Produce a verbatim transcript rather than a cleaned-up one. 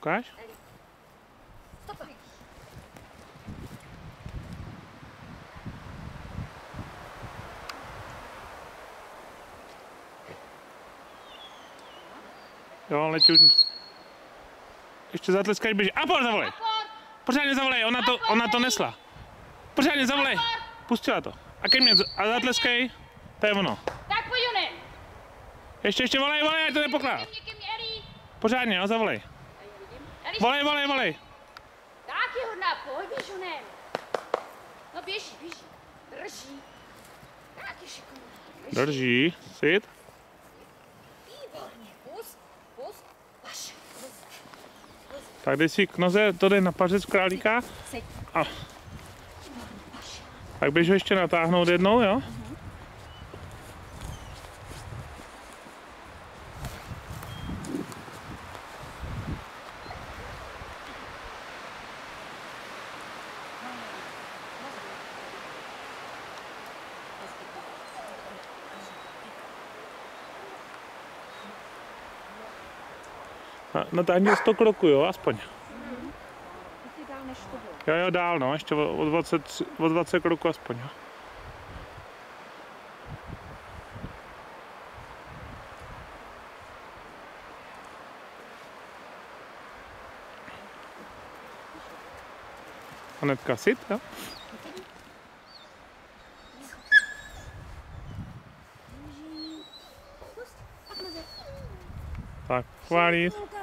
Ukáž? Jo, letí už. Ještě zatleskaj, běží. Apor, zavolej! Pořádně zavolej, ona to, ona to nesla. Pořádně zavolej. Pustila to. A ke mně, a zatleskej. To je ono. Tak pojď onem. Ještě, ještě volej, volej, ať to nepokládá. Pořádně, jo, zavolej. Volej, volej, volej. Tak je hodná, pojď, běž onem. No běží, běží. Drží. Tak je šikovná. Drží. Sit. Výborně, pust, pust, paš. Tak dej si k noze, to jde na pařec králíka. A. Tak běž ho ještě natáhnout jednou, jo? Natáhni o sto kroků, jo, aspoň. Jo, jo, dál, no, ještě o dvacet, o dvacet kroků aspoň, jo. Anetka, sit, jo. Tak, chválit.